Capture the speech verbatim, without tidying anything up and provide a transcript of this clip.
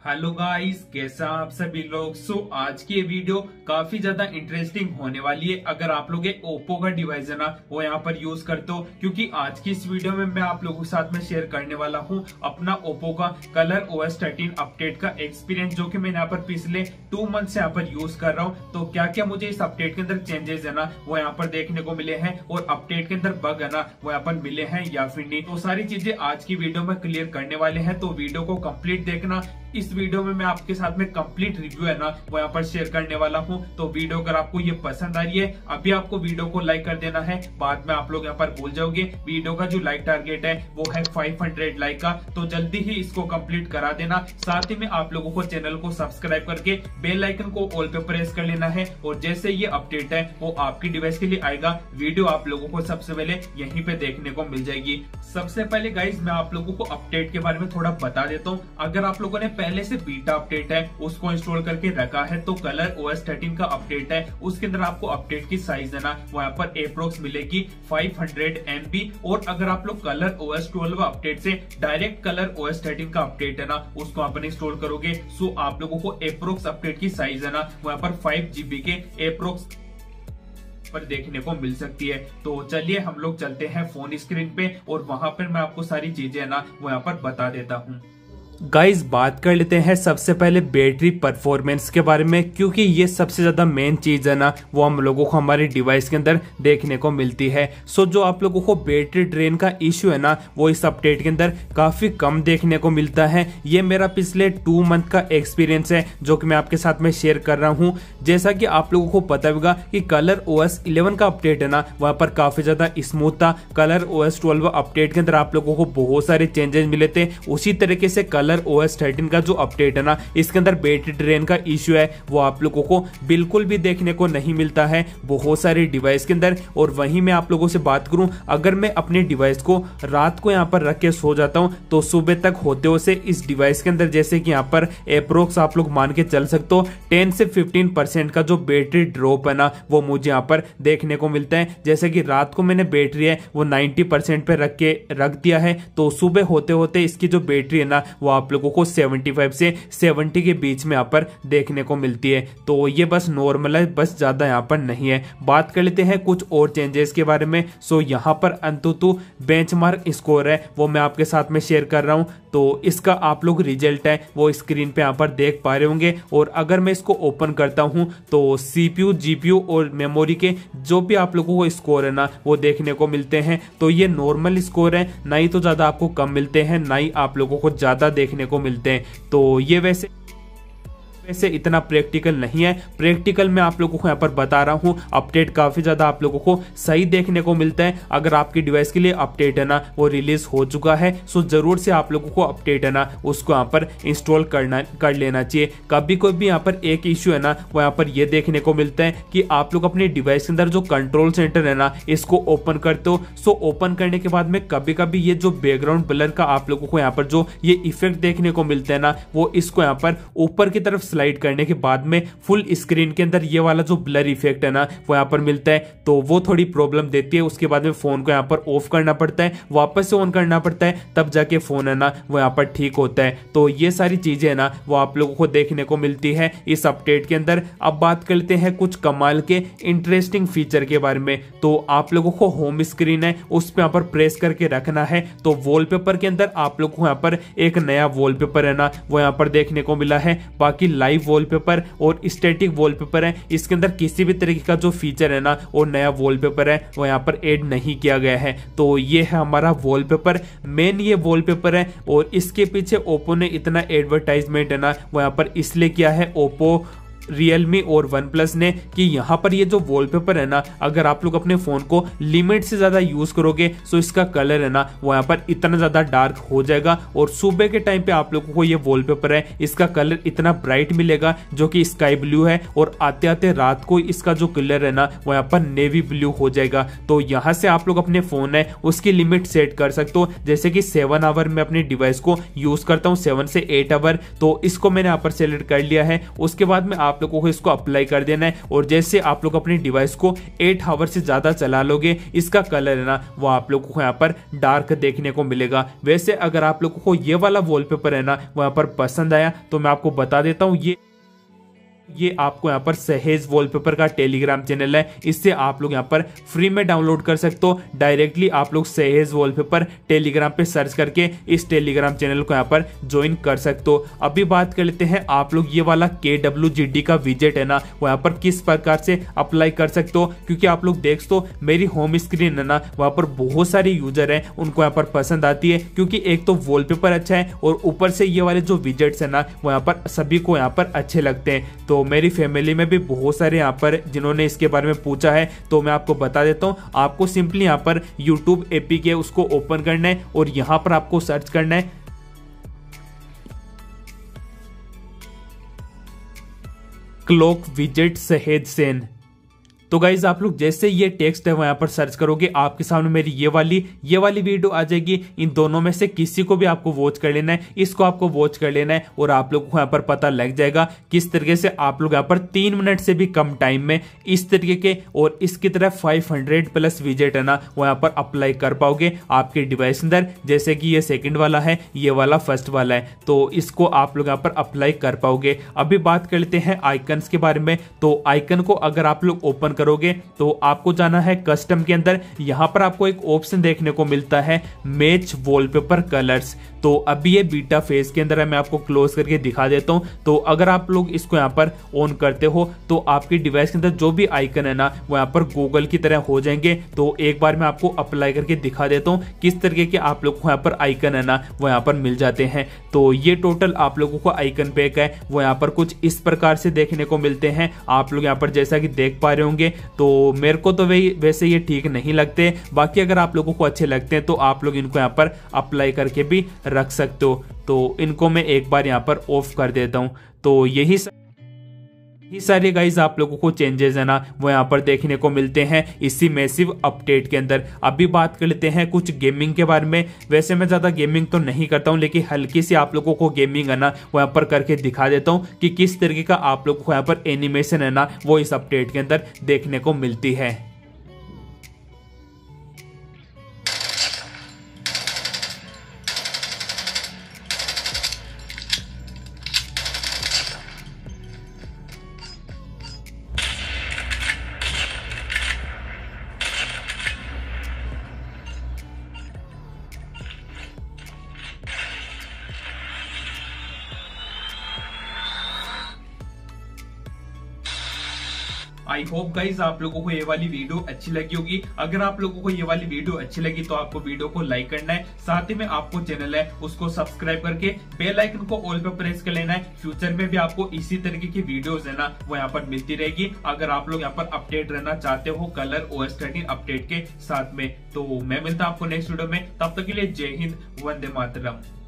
Hello guys, कैसा आप सभी लोग। सो so, आज की ये वीडियो काफी ज्यादा इंटरेस्टिंग होने वाली है अगर आप लोग ओप्पो का डिवाइस है ना वो यहाँ पर यूज करते हो, क्योंकि आज की इस वीडियो में मैं आप लोगों के साथ में शेयर करने वाला हूँ अपना ओप्पो का कलर ओएस थर्टीन अपडेट का एक्सपीरियंस, जो कि मैं यहाँ पर पिछले टू मंथ से यहाँ पर यूज कर रहा हूँ। तो क्या क्या मुझे इस अपडेट के अंदर चेंजेस है ना वो यहाँ पर देखने को मिले हैं और अपडेट के अंदर बग है ना वो यहाँ पर मिले हैं या फिर नहीं, तो सारी चीजें आज की वीडियो में क्लियर करने वाले हैं। तो वीडियो को कंप्लीट देखना। इस वीडियो में मैं आपके साथ में कंप्लीट रिव्यू है ना वो यहाँ पर शेयर करने वाला हूँ। तो वीडियो अगर आपको ये पसंद आ रही है, अभी आपको वीडियो को लाइक कर देना है, बाद में आप लोग यहाँ पर भूल जाओगे। वीडियो का जो लाइक टारगेट है वो है फाइव हंड्रेड लाइक का, तो जल्दी ही इसको कंप्लीट करा देना। साथ ही में आप लोगों को चैनल को सब्सक्राइब करके बेल आइकन को ऑल पे प्रेस कर लेना है, और जैसे ये अपडेट है वो आपकी डिवाइस के लिए आएगा, वीडियो आप लोगों को सबसे पहले यहीं पे देखने को मिल जाएगी। सबसे पहले गाइज मैं आप लोगों को अपडेट के बारे में थोड़ा बता देता हूँ। अगर आप लोगों ने पहले से बीटा अपडेट है उसको इंस्टॉल करके रखा है तो कलर ओएस थर्टीन का अपडेट है, उसके अंदर आपको अपडेट की साइज है ना वो यहाँ पर एप्रोक्स मिलेगी फाइव हंड्रेड एम बी। और अगर आप लोग कलर ओएस ट्वेल्व अपडेट से डायरेक्ट कलर ओएस थर्टीन का अपडेट है ना उसको आप इंस्टॉल करोगे, सो आप लोगों को एप्रोक्स अपडेट की साइज है ना वो यहाँ पर फाइव जीबी के एप्रोक्स पर देखने को मिल सकती है। तो चलिए हम लोग चलते हैं फोन स्क्रीन पे और वहां पर मैं आपको सारी चीजें ना वो यहाँ पर बता देता हूँ। गाइस बात कर लेते हैं सबसे पहले बैटरी परफॉर्मेंस के बारे में, क्योंकि ये सबसे ज्यादा मेन चीज है ना वो हम लोगों को हमारे डिवाइस के अंदर देखने को मिलती है। सो जो आप लोगों को बैटरी ड्रेन का इश्यू है ना वो इस अपडेट के अंदर काफी कम देखने को मिलता है। ये मेरा पिछले टू मंथ का एक्सपीरियंस है जो कि मैं आपके साथ में शेयर कर रहा हूँ। जैसा कि आप लोगों को पता होगा कि कलर ओएस इलेवन का अपडेट है ना वहां पर काफी ज्यादा स्मूथ था। कलर ओएस ट्वेल्व अपडेट के अंदर आप लोगों को बहुत सारे चेंजेस मिले थे। उसी तरीके से कलर ओएस थर्टीन का जो अपडेट है ना इसके अंदर बैटरी ड्रेन का इश्यू है वो आप लोगों को बिल्कुल भी देखने को नहीं मिलता है बहुत सारे डिवाइस के अंदर। और वहीं मैं आप लोगों से बात करूं, अगर मैं अपने डिवाइस को रात को यहां पर रख के सो जाता हूं तो सुबह तक होते होते इस डिवाइस के अंदर जैसे कि यहां पर अप्रोक्स आप लोग मान के चल सकते हो टेन से फिफ्टीन परसेंट का जो बैटरी ड्रॉप है ना वो मुझे यहां पर देखने को मिलता है। जैसे कि रात को मैंने बैटरी है वो नाइन्टी परसेंट पे रख के रख दिया है, तो सुबह होते होते इसकी जो बैटरी है ना वो आप लोगों को पचहत्तर से सत्तर के बीच में यहाँ पर देखने को मिलती है। तो ये बस नॉर्मल है, बस ज्यादा यहाँ पर नहीं है। बात कर लेते हैं कुछ और चेंजेस के बारे में। सो यहाँ पर अंतुतु बेंचमार्क स्कोर है वो मैं आपके साथ में शेयर कर रहा हूँ, तो इसका आप लोग रिजल्ट है वो स्क्रीन पे यहाँ पर देख पा रहे होंगे। और अगर मैं इसको ओपन करता हूँ तो सीपीयू जीपीयू और मेमोरी के जो भी आप लोगों को स्कोर है ना वो देखने को मिलते हैं। तो ये नॉर्मल स्कोर है, ना ही तो ज्यादा आपको कम मिलते हैं ना ही आप लोगों को ज्यादा देखने को मिलते हैं। तो ये वैसे वैसे इतना प्रैक्टिकल नहीं है। प्रैक्टिकल मैं आप लोगों को यहाँ पर बता रहा हूँ, अपडेट काफी ज्यादा आप लोगों को सही देखने को मिलता है। अगर आपकी डिवाइस के लिए अपडेट है ना वो रिलीज हो चुका है सो जरूर से आप लोगों को अपडेट है ना उसको यहाँ पर इंस्टॉल करना कर लेना चाहिए। कभी कोई भी यहाँ पर एक इश्यू है ना वो यहाँ पर ये देखने को मिलता है कि आप लोग अपने डिवाइस के अंदर जो कंट्रोल सेंटर है ना इसको ओपन करते हो, सो ओपन करने के बाद में कभी कभी ये जो बैकग्राउंड ब्लर का आप लोगों को यहाँ पर जो ये इफेक्ट देखने को मिलता है ना वो इसको यहाँ पर ऊपर की तरफ स्लाइड करने के बाद में फुल स्क्रीन के अंदर ये वाला जो ब्लर इफेक्ट है ना वो यहाँ पर मिलता है, तो वो थोड़ी प्रॉब्लम देती है। उसके बाद में फोन को यहाँ पर ऑफ करना पड़ता है, वापस से ऑन करना पड़ता है, तब जाके फोन है ना वो यहाँ पर ठीक होता है। तो ये सारी चीजें है ना वो आप लोगों को देखने को मिलती है इस अपडेट के अंदर। अब बात करते हैं कुछ कमाल के इंटरेस्टिंग फीचर के बारे में। तो आप लोगों को होम स्क्रीन है उस पर यहाँ पर प्रेस करके रखना है, तो वॉलपेपर के अंदर आप लोगों को यहाँ पर एक नया वॉलपेपर है ना वो यहाँ पर देखने को मिला है। बाकी लाइव वॉलपेपर और स्टैटिक वॉलपेपर है, इसके अंदर किसी भी तरीके का जो फीचर है ना और नया वॉलपेपर है वो यहाँ पर ऐड नहीं किया गया है। तो ये है हमारा वॉलपेपर, मेन ये वॉलपेपर है। और इसके पीछे ओप्पो ने इतना एडवर्टाइजमेंट है ना वो यहाँ पर इसलिए किया है ओप्पो, रियलमी और वन प्लस ने, कि यहाँ पर ये जो वॉलपेपर है ना अगर आप लोग अपने फोन को लिमिट से ज्यादा यूज करोगे तो इसका कलर है ना वो यहाँ पर इतना ज्यादा डार्क हो जाएगा। और सुबह के टाइम पे आप लोगों को ये वॉलपेपर है इसका कलर इतना ब्राइट मिलेगा जो कि स्काई ब्लू है, और आते आते रात को इसका जो कलर है ना वो यहाँ पर नेवी ब्लू हो जाएगा। तो यहाँ से आप लोग अपने फोन है उसकी लिमिट सेट कर सकते हो, जैसे कि सेवन आवर में अपने डिवाइस को यूज करता हूँ, सेवन से एट आवर, तो इसको मैंने यहाँ पर सेलेक्ट कर लिया है। उसके बाद में आप आप लोगों को इसको अप्लाई कर देना है और जैसे आप लोग अपनी डिवाइस को एट आवर से ज्यादा चला लोगे, इसका कलर है ना वो आप लोगों को यहाँ पर डार्क देखने को मिलेगा। वैसे अगर आप लोगों को ये वाला वॉलपेपर है ना वो यहाँ पर पसंद आया तो मैं आपको बता देता हूँ, ये ये आपको यहाँ पर सहेज वॉलपेपर का टेलीग्राम चैनल है, इससे आप लोग यहाँ पर फ्री में डाउनलोड कर सकते हो। डायरेक्टली आप लोग सहेज वॉलपेपर टेलीग्राम पे सर्च करके इस टेलीग्राम चैनल को यहाँ पर ज्वाइन कर सकते हो। अभी बात कर लेते हैं आप लोग ये वाला के डब्ल्यू जी डी का विजेट है ना वो यहाँ पर किस प्रकार से अप्लाई कर सकते हो, क्योंकि आप लोग देख तो मेरी होम स्क्रीन है ना वहाँ पर बहुत सारे यूजर हैं उनको यहाँ पर पसंद आती है, क्योंकि एक तो वॉलपेपर अच्छा है और ऊपर से ये वाले जो विजेट्स है ना वो यहाँ पर सभी को यहाँ पर अच्छे लगते हैं। तो मेरी फैमिली में भी बहुत सारे यहाँ पर जिन्होंने इसके बारे में पूछा है, तो मैं आपको बता देता हूँ। आपको सिंपली यहाँ पर यूट्यूब एपीके उसको ओपन करना है और यहाँ पर आपको सर्च करना है क्लॉक विजेट सहेज सेन। तो गाइज आप लोग जैसे ये टेक्स्ट है वो यहाँ पर सर्च करोगे, आपके सामने मेरी ये वाली ये वाली वीडियो आ जाएगी। इन दोनों में से किसी को भी आपको वॉच कर लेना है, इसको आपको वॉच कर लेना है और आप लोगों को यहाँ पर पता लग जाएगा किस तरीके से आप लोग यहाँ पर तीन मिनट से भी कम टाइम में इस तरीके के और इसकी तरह फाइव हंड्रेड प्लस विजेट है ना वो यहाँ पर अप्लाई कर पाओगे आपके डिवाइस के अंदर। जैसे कि ये सेकेंड वाला है, ये वाला फर्स्ट वाला है, तो इसको आप लोग यहाँ पर अप्लाई कर पाओगे। अभी बात कर लेते हैं आइकन्स के बारे में। तो आइकन को अगर आप लोग ओपन करोगे तो आपको जाना है कस्टम के अंदर। यहां पर आपको एक ऑप्शन देखने को मिलता है मैच वॉलपेपर कलर्स। तो अभी ये बीटा फेज के अंदर है, मैं आपको क्लोज करके दिखा देता हूं। तो अगर आप लोग इसको यहां पर ऑन करते हो तो आपकी डिवाइस के अंदर जो भी आइकन है ना वो यहां पर गूगल की तरह हो जाएंगे। तो एक बार मैं आपको अप्लाई करके दिखा देता हूं किस तरीके के आप लोग को यहाँ पर आइकन है ना वो यहाँ पर मिल जाते हैं। तो ये टोटल आप लोगों को आइकन पैक है वो यहाँ पर कुछ इस प्रकार से देखने को मिलते हैं। आप लोग यहाँ पर जैसा कि देख पा रहे होंगे, तो मेरे को तो वैसे ये ठीक नहीं लगते। बाकी अगर आप लोगों को अच्छे लगते हैं तो आप लोग इनको यहाँ पर अप्लाई करके भी रख सकते हो। तो इनको मैं एक बार यहाँ पर ऑफ कर देता हूँ। तो यही ये सारे गाइज आप लोगों को चेंजेस है ना वो यहाँ पर देखने को मिलते हैं इसी मैसिव अपडेट के अंदर। अभी बात कर लेते हैं कुछ गेमिंग के बारे में। वैसे मैं ज्यादा गेमिंग तो नहीं करता हूँ, लेकिन हल्की सी आप लोगों को गेमिंग है ना वो यहाँ पर करके दिखा देता हूँ कि किस तरीके का आप लोगों को यहाँ पर एनिमेशन है ना वो इस अपडेट के अंदर देखने को मिलती है। आई होप गाइज आप लोगों को ये वाली वीडियो अच्छी लगी होगी। अगर आप लोगों को ये वाली वीडियो अच्छी लगी तो आपको वीडियो को लाइक करना है, साथ ही में आपको चैनल है उसको सब्सक्राइब करके बेल आइकन को ऑल पे प्रेस कर लेना है। फ्यूचर में भी आपको इसी तरीके की वीडियोस है ना वो यहाँ पर मिलती रहेगी। अगर आप लोग यहाँ पर अपडेट रहना चाहते हो कलर ओएस थर्टीन अपडेट के साथ में, तो मैं मिलता हूँ आपको नेक्स्ट वीडियो में। तब तक के लिए जय हिंद, वंदे मातरम।